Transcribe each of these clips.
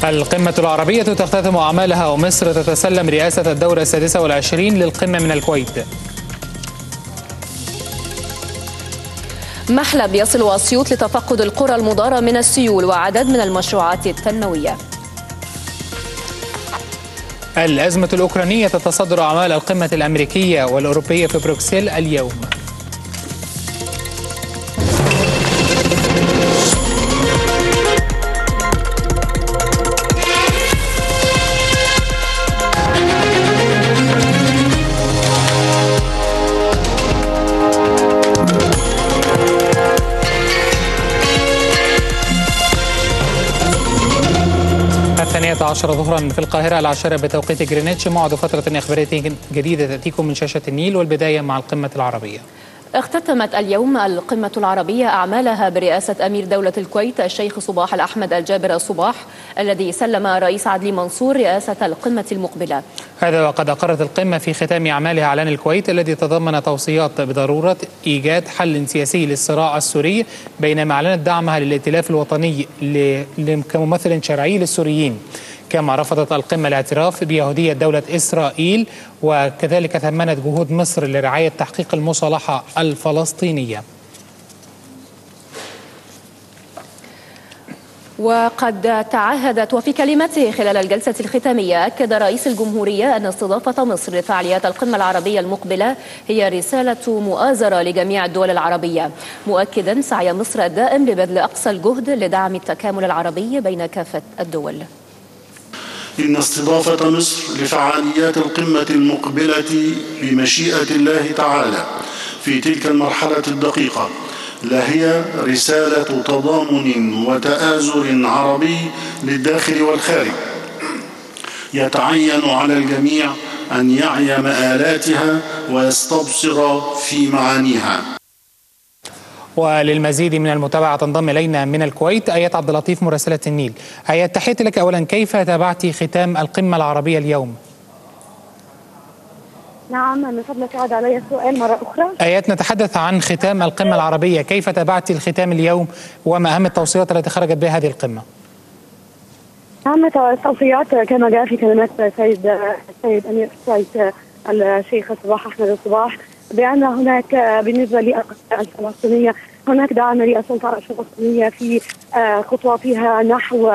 القمة العربية تختتم أعمالها ومصر تتسلم رئاسة الدورة السادسة والعشرين للقمة من الكويت. محلب يصل أسيوط لتفقد القرى المضارة من السيول وعدد من المشروعات التنموية. الأزمة الأوكرانية تتصدر أعمال القمة الأمريكية والأوروبية في بروكسل اليوم. الثانية عشر ظهرا في القاهرة، العاشرة بتوقيت جرينتش، موعد فترة إخبارية جديدة تأتيكم من شاشة النيل، والبداية مع القمة العربية. اختتمت اليوم القمة العربية أعمالها برئاسة أمير دولة الكويت الشيخ صباح الأحمد الجابر الصباح، الذي سلم الرئيس عدلي منصور رئاسة القمة المقبلة. هذا وقد أقرت القمة في ختام أعمالها إعلان الكويت الذي تضمن توصيات بضرورة إيجاد حل سياسي للصراع السوري، بينما أعلنت دعمها للائتلاف الوطني كممثل شرعي للسوريين. كما رفضت القمة الاعتراف بيهودية دولة إسرائيل، وكذلك ثمنت جهود مصر لرعاية تحقيق المصالحة الفلسطينية. وقد تعهدت وفي كلمته خلال الجلسة الختامية أكد رئيس الجمهورية أن استضافة مصر لفعاليات القمة العربية المقبلة هي رسالة مؤازرة لجميع الدول العربية، مؤكدا سعي مصر الدائم لبذل أقصى الجهد لدعم التكامل العربي بين كافة الدول. إن استضافة مصر لفعاليات القمة المقبلة بمشيئة الله تعالى في تلك المرحلة الدقيقة لهي رسالة تضامن وتآزر عربي للداخل والخارج، يتعين على الجميع أن يعي مآلاتها ويستبصر في معانيها. وللمزيد من المتابعة تنضم إلينا من الكويت آيات عبد اللطيف مراسلة النيل. آيات، تحياتي لك. أولا، كيف تابعت ختام القمة العربية اليوم؟ نعم، من فضلك عاد علي السؤال مرة أخرى. آيات، نتحدث عن ختام القمة العربية، كيف تابعت الختام اليوم وما أهم التوصيات التي خرجت بها هذه القمة؟ أهم التوصيات كما جاء في كلمات السيد أمير الكويت الشيخ صباح أحمد الصباح بأن هناك بالنسبة للقضية الفلسطينية هناك دعم للسلطة الفلسطينية في خطواتها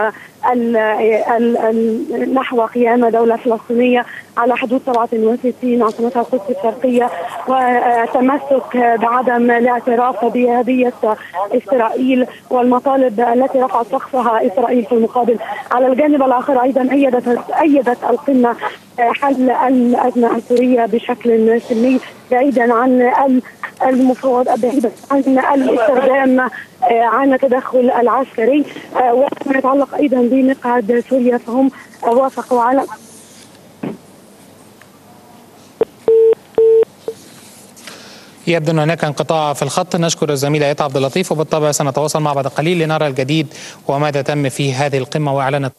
نحو قيام دولة فلسطينية على حدود 67 عاصمتها القدس الشرقية، وتمسك بعدم الاعتراف بيهودية إسرائيل والمطالب التي رفعت سقفها إسرائيل في المقابل. على الجانب الآخر أيضا أيدت القمة حل الأزمة السورية بشكل سلمي، بعيدا عن المفاوضات، بعيدا عن الاستخدام عن التدخل العسكري. وما يتعلق أيضا بمقعد سوريا فهم وافقوا على يبدو أن هناك انقطاع في الخط. نشكر الزميل آيات عبد اللطيف، وبالطبع سنتواصل معه بعد قليل لنرى الجديد وماذا تم في هذه القمة وإعلانات.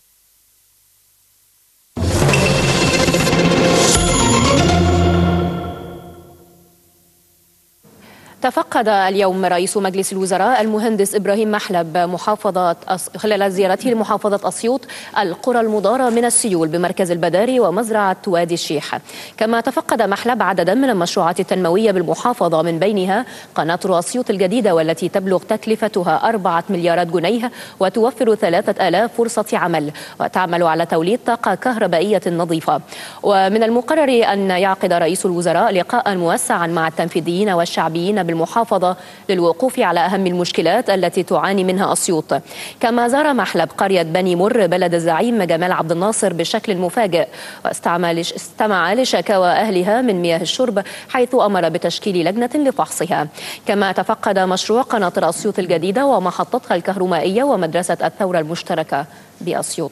تفقد اليوم رئيس مجلس الوزراء المهندس إبراهيم محلب خلال زيارته لمحافظة أسيوط القرى المضارة من السيول بمركز البداري ومزرعة وادي الشيح. كما تفقد محلب عددا من المشروعات التنموية بالمحافظة، من بينها قناطر أسيوط الجديدة والتي تبلغ تكلفتها 4 مليارات جنيه وتوفر 3000 فرصة عمل وتعمل على توليد طاقة كهربائية نظيفة. ومن المقرر أن يعقد رئيس الوزراء لقاء موسعا مع التنفيذيين والشعبيين بالمحافظة للوقوف على أهم المشكلات التي تعاني منها أسيوط. كما زار محلب قرية بني مر بلد الزعيم جمال عبد الناصر بشكل مفاجئ، واستمع لشكاوى أهلها من مياه الشرب، حيث أمر بتشكيل لجنة لفحصها. كما تفقد مشروع قناطر أسيوط الجديدة ومحطتها الكهربائية ومدرسة الثورة المشتركة بأسيوط.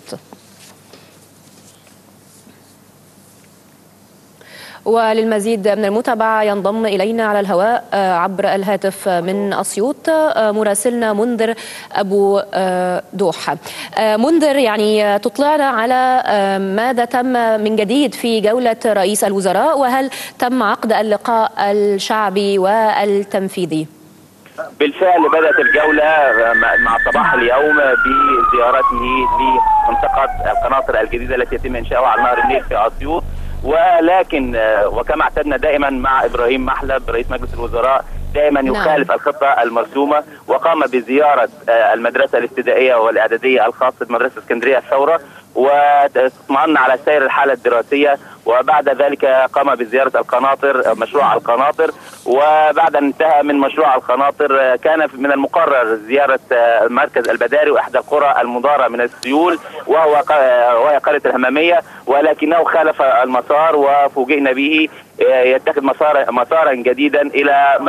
وللمزيد من المتابعة ينضم إلينا على الهواء عبر الهاتف من أسيوط مراسلنا منذر أبو دوحة. منذر، يعني تطلعنا على ماذا تم من جديد في جولة رئيس الوزراء، وهل تم عقد اللقاء الشعبي والتنفيذي؟ بالفعل بدأت الجولة مع صباح اليوم بزيارته لمنطقة القناطر الجديدة التي يتم إنشاؤها على نهر النيل في أسيوط. ولكن وكما اعتدنا دائما مع إبراهيم محلب رئيس مجلس الوزراء دائما يخالف الخطة المرسومة، وقام بزيارة المدرسة الابتدائية والإعدادية الخاصة بمدرسة اسكندرية الثورة واطمأن على سير الحالة الدراسية، وبعد ذلك قام بزيارة القناطر مشروع القناطر. وبعد أن انتهى من مشروع القناطر كان من المقرر زيارة مركز البداري وإحدى القرى المضارة من السيول وهي قرية الهمامية، ولكنه خالف المسار وفوجئنا به يتخذ مسارا جديدا إلى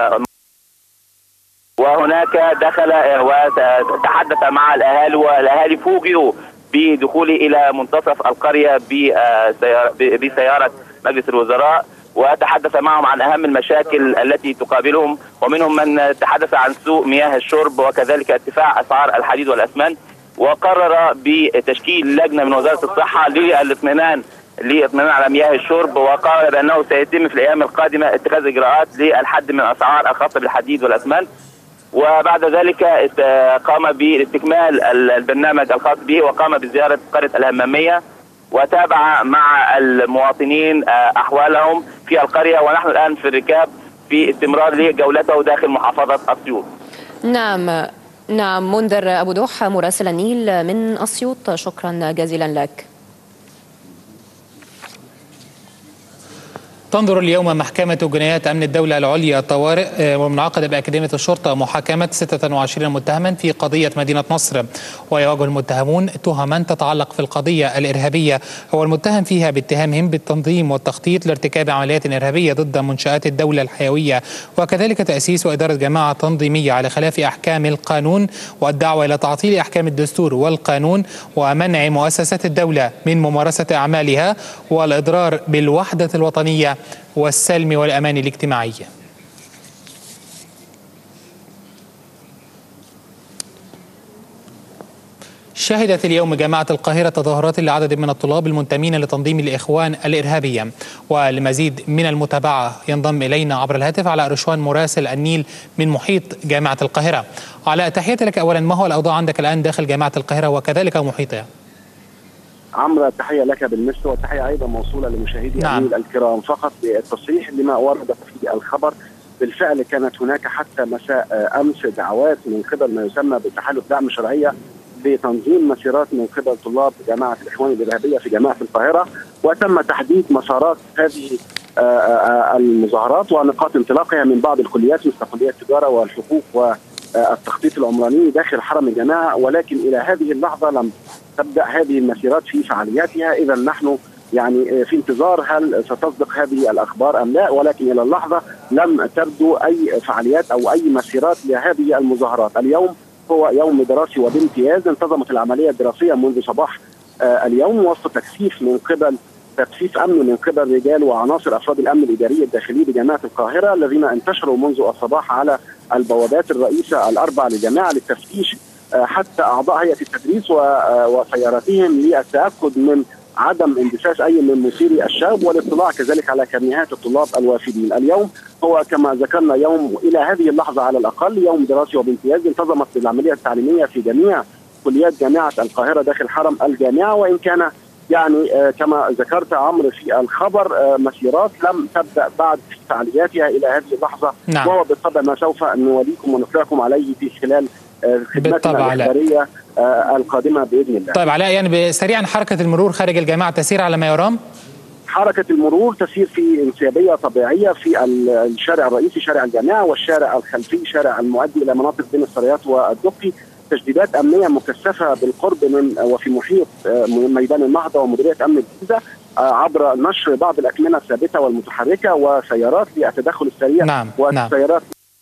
وهناك دخل وتحدث مع الأهالي، والأهالي فوجئوا بدخوله إلى منتصف القرية بسيارة مجلس الوزراء، وتحدث معهم عن أهم المشاكل التي تقابلهم، ومنهم من تحدث عن سوء مياه الشرب وكذلك ارتفاع أسعار الحديد والأسمنت. وقرر بتشكيل لجنة من وزارة الصحة للاطمئنان على مياه الشرب، وقال بأنه سيتم في الأيام القادمة اتخاذ إجراءات للحد من الأسعار الخاصة بالحديد والأسمنت. وبعد ذلك قام باستكمال البرنامج الخاص به وقام بزيارة قرية الهمامية وتابع مع المواطنين أحوالهم في القرية، ونحن الآن في الركاب في استمرار لجولته داخل محافظة أسيوط. نعم منذر أبو دوح مراسل النيل من أسيوط، شكرا جزيلا لك. تنظر اليوم محكمة جنايات أمن الدولة العليا الطوارئ ومنعقدة بأكاديمية الشرطة محاكمة 26 متهما في قضية مدينة نصر، ويواجه المتهمون تهما تتعلق في القضية الإرهابية، هو المتهم فيها باتهامهم بالتنظيم والتخطيط لارتكاب عمليات إرهابية ضد منشآت الدولة الحيوية، وكذلك تأسيس وإدارة جماعة تنظيمية على خلاف أحكام القانون، والدعوة إلى تعطيل أحكام الدستور والقانون ومنع مؤسسات الدولة من ممارسة أعمالها، والإضرار بالوحدة الوطنية والسلم والأمان الاجتماعي. شهدت اليوم جامعة القاهرة تظاهرات لعدد من الطلاب المنتمين لتنظيم الإخوان الإرهابية. ولمزيد من المتابعة ينضم إلينا عبر الهاتف علاء رشوان مراسل النيل من محيط جامعة القاهرة. علاء، تحياتي لك. أولا، ما هو الأوضاع عندك الآن داخل جامعة القاهرة وكذلك محيطها؟ عمرو، التحية لك بالمثل، والتحية أيضا موصولة لمشاهدي النيل الكرام. فقط للتصريح لما ورد في الخبر، بالفعل كانت هناك حتى مساء أمس دعوات من قبل ما يسمى بتحالف دعم شرعية لتنظيم مسيرات من قبل طلاب جامعة الإخوان الإرهابية في جامعة القاهرة، وتم تحديد مسارات هذه المظاهرات ونقاط انطلاقها من بعض الكليات مثل كلية التجارة والحقوق والتخطيط العمراني داخل حرم الجامعة، ولكن إلى هذه اللحظة لم تبدأ هذه المسيرات في فعالياتها. إذا نحن يعني في انتظار هل ستصدق هذه الأخبار أم لا، ولكن إلى اللحظة لم تبدو أي فعاليات أو أي مسيرات لهذه المظاهرات. اليوم هو يوم دراسي وبامتياز، انتظمت العملية الدراسية منذ صباح اليوم وسط تكثيف أمن من قبل رجال وعناصر أفراد الأمن الإداري الداخلي بجامعة القاهرة الذين انتشروا منذ الصباح على البوابات الرئيسة الأربع للجامعة للتفتيش حتى أعضاء هيئة التدريس وسياراتهم للتأكد من عدم اندساس أي من مثيري الشغب، والاطلاع كذلك على كميات الطلاب الوافدين. اليوم هو كما ذكرنا يوم إلى هذه اللحظة على الأقل يوم دراسي وبامتياز، انتظمت العملية التعليمية في جميع كليات جامعة القاهرة داخل حرم الجامعة، وإن كان يعني كما ذكرت عمرو في الخبر مسيرات لم تبدأ بعد في فعالياتها إلى هذه اللحظة. نعم. وهو بالطبع ما سوف نوليكم ونطلعكم عليه في خلال خدمتنا الإخبارية القادمة بإذن الله. طيب علاء، يعني سريعا حركة المرور خارج الجامعة تسير على ما يرام؟ حركة المرور تسير في انسيابية طبيعية في الشارع الرئيسي شارع الجامعة، والشارع الخلفي شارع المؤدي إلى مناطق بين السرايات والدقي. تجديدات أمنية مكثفة بالقرب من وفي محيط ميدان النهضة ومديرية أمن الجيزة عبر نشر بعض الأكمنة الثابتة والمتحركة وسيارات للتدخل السريع. نعم. والسيارات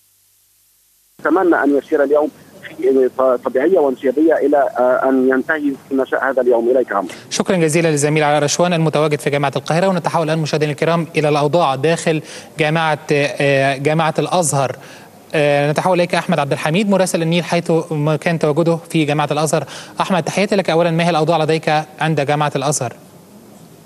أتمنى أن يسير اليوم في طبيعية وانسيابية إلى أن ينتهي في مساء هذا اليوم. إليك عمرو. شكرا جزيلا للزميل علاء رشوان المتواجد في جامعة القاهرة. ونتحول الآن مشاهدينا الكرام إلى الأوضاع داخل جامعة الأزهر. نتحول إليك أحمد عبد الحميد مراسل النيل حيث كان تواجده في جامعة الأزهر. أحمد، تحياتي لك. أولا، ما هي الأوضاع لديك عند جامعة الأزهر؟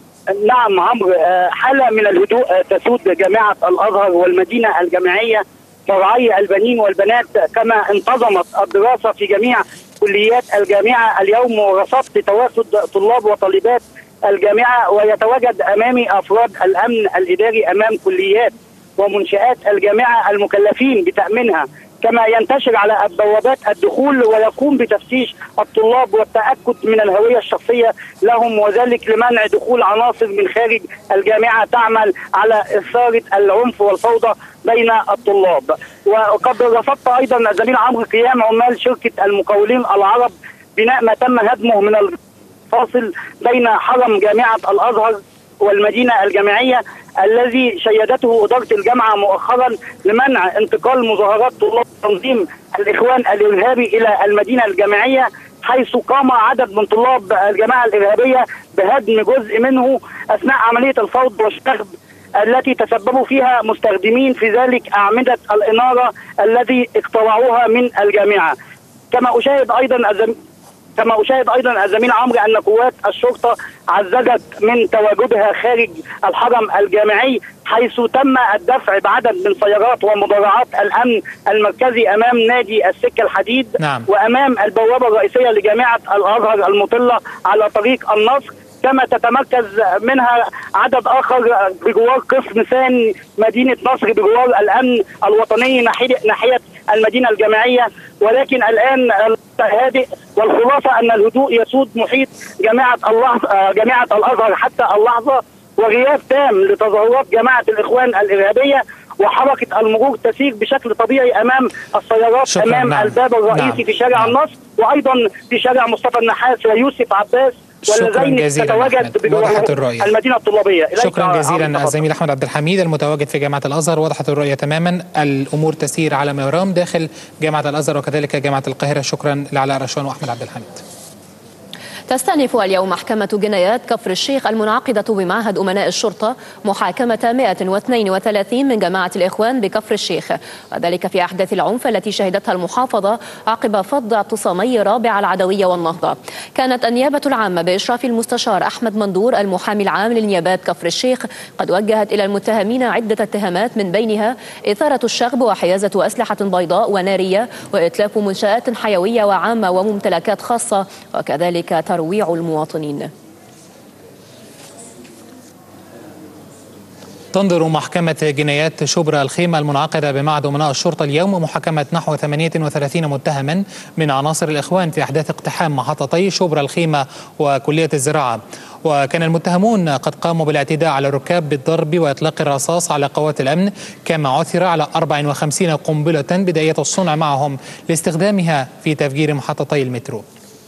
نعم عمرو، حالة من الهدوء تسود جامعة الأزهر والمدينة الجامعية فرعي البنين والبنات، كما انتظمت الدراسة في جميع كليات الجامعة اليوم، ورصدت توافد طلاب وطالبات الجامعة، ويتواجد أمامي أفراد الأمن الإداري أمام كليات ومنشآت الجامعة المكلفين بتأمينها، كما ينتشر على بوابات الدخول ويقوم بتفتيش الطلاب والتأكد من الهوية الشخصية لهم، وذلك لمنع دخول عناصر من خارج الجامعة تعمل على إثارة العنف والفوضى بين الطلاب. وقد رفضت أيضا الزميل عمرو قيام عمال شركة المقاولين العرب بناء ما تم هدمه من الفاصل بين حرم جامعة الأزهر والمدينة الجامعية الذي شيدته إدارة الجامعة مؤخرا لمنع انتقال مظاهرات طلاب تنظيم الإخوان الإرهابي إلى المدينة الجامعية، حيث قام عدد من طلاب الجماعة الإرهابية بهدم جزء منه أثناء عملية الفوضى والشغب التي تسببوا فيها مستخدمين في ذلك أعمدة الإنارة الذي اقتطعوها من الجامعة. كما أشاهد أيضا الزميل عمرو أن قوات الشرطة عززت من تواجدها خارج الحرم الجامعي، حيث تم الدفع بعدد من سيارات ومدرعات الأمن المركزي أمام نادي السكة الحديد. نعم. وأمام البوابة الرئيسية لجامعة الأزهر المطلة على طريق النصر، كما تتمركز منها عدد آخر بجوار قسم ثاني مدينة نصر بجوار الأمن الوطني ناحية المدينة الجامعية. ولكن الآن هادئ، والخلاصة أن الهدوء يسود محيط جامعة الأزهر حتى اللحظة، وغياب تام لتظاهرات جماعة الإخوان الإرهابية، وحركة المرور تسير بشكل طبيعي أمام السيارات أمام الباب الرئيسي في شارع النصر، وأيضا في شارع مصطفى النحاس ويوسف عباس، والذين تتواجد بجوار المدينة الطلابية. شكرا جزيلا الزميل أحمد عبد الحميد المتواجد في جامعة الأزهر. وضحت الرؤية تماما، الأمور تسير على ما يرام داخل جامعة الأزهر وكذلك جامعة القاهرة. شكرا لعلاء رشوان وأحمد عبد الحميد. تستأنف اليوم محكمة جنايات كفر الشيخ المنعقدة بمعهد أمناء الشرطة محاكمة 132 من جماعة الإخوان بكفر الشيخ، وذلك في أحداث العنف التي شهدتها المحافظة عقب فض اعتصامي رابع العدوية والنهضة. كانت النيابة العامة بإشراف المستشار أحمد مندور المحامي العام للنيابات كفر الشيخ قد وجهت إلى المتهمين عدة اتهامات، من بينها إثارة الشغب وحيازة أسلحة بيضاء ونارية وإتلاف منشآت حيوية وعامة وممتلكات خاصة، وكذلك ترويع المواطنين. تنظر محكمة جنايات شبرا الخيمة المنعقدة بمعهد أمناء الشرطة اليوم محاكمة نحو 38 متهما من عناصر الإخوان في أحداث اقتحام محطتي شبرا الخيمة وكلية الزراعة. وكان المتهمون قد قاموا بالاعتداء على الركاب بالضرب وإطلاق الرصاص على قوات الأمن، كما عثر على 54 قنبلة بداية الصنع معهم لاستخدامها في تفجير محطتي المترو.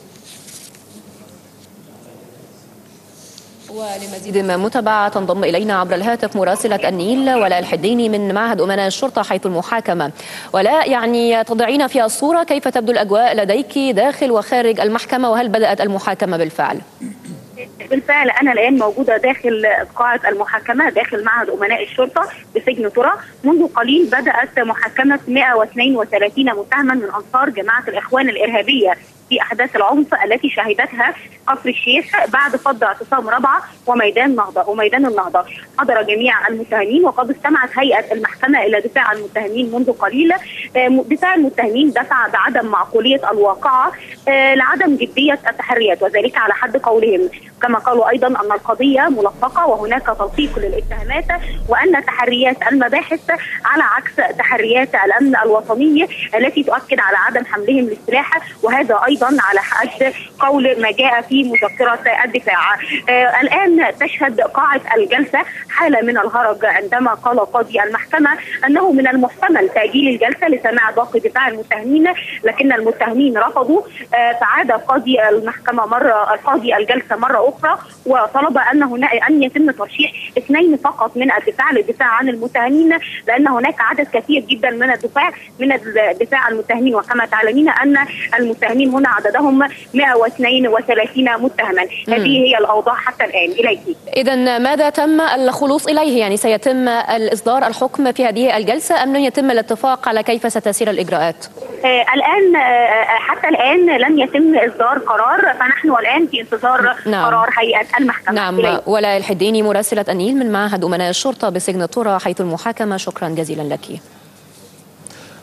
ولمزيد من متابعة تنضم إلينا عبر الهاتف مراسلة النيل ولاء الحديني من معهد أمناء الشرطة حيث المحاكمة. ولاء، يعني تضعين في الصورة كيف تبدو الأجواء لديك داخل وخارج المحكمة، وهل بدأت المحاكمة بالفعل؟ بالفعل أنا الآن موجودة داخل قاعة المحاكمة داخل معهد أمناء الشرطة بسجن ترى. منذ قليل بدأت محاكمة 132 متهما من أنصار جماعة الإخوان الإرهابية في أحداث العنف التي شهدتها كفر الشيخ بعد فض اعتصام رابعة وميدان النهضة. حضر جميع المتهمين، وقد استمعت هيئة المحكمة إلى دفاع المتهمين منذ قليل. دفاع المتهمين دفع بعدم معقولية الواقعة لعدم جدية التحريات، وذلك على حد قولهم. كما قالوا أيضا أن القضية ملفقة وهناك تلفيق للاتهامات، وأن تحريات المباحث على عكس تحريات الأمن الوطني التي تؤكد على عدم حملهم للسلاح، وهذا أيضا على حد قول ما جاء في مذكرة الدفاع. الآن تشهد قاعة الجلسة حالة من الهرج عندما قال قاضي المحكمة أنه من المحتمل تأجيل الجلسة لسماع باقي دفاع المتهمين، لكن المتهمين رفضوا. فعاد قاضي الجلسة مرة أخرى وطلب أن يتم ترشيح 2 فقط من الدفاع للدفاع عن المتهمين، لأن هناك عدد كثير جدا من الدفاع المتهمين، وكما تعلمين أن المتهمين هنا عددهم 132 متهما. هذه هي الأوضاع حتى الآن. إليك. إذن ماذا تم الخلوص إليه؟ يعني سيتم الإصدار الحكم في هذه الجلسة أم لن يتم الاتفاق على كيف ستسير الإجراءات؟ الآن حتى الآن لم يتم إصدار قرار، فنحن الآن في انتظار قرار هيئة المحكمة. نعم. ولاء الحديني مراسلة النيل من معهد أمناء الشرطة بسجن ترى حيث المحاكمة، شكرا جزيلا لك.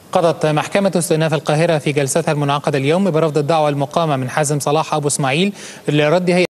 قضت محكمة استئناف القاهرة في جلستها المنعقدة اليوم برفض الدعوى المقامة من حازم صلاح أبو إسماعيل لرد هيئة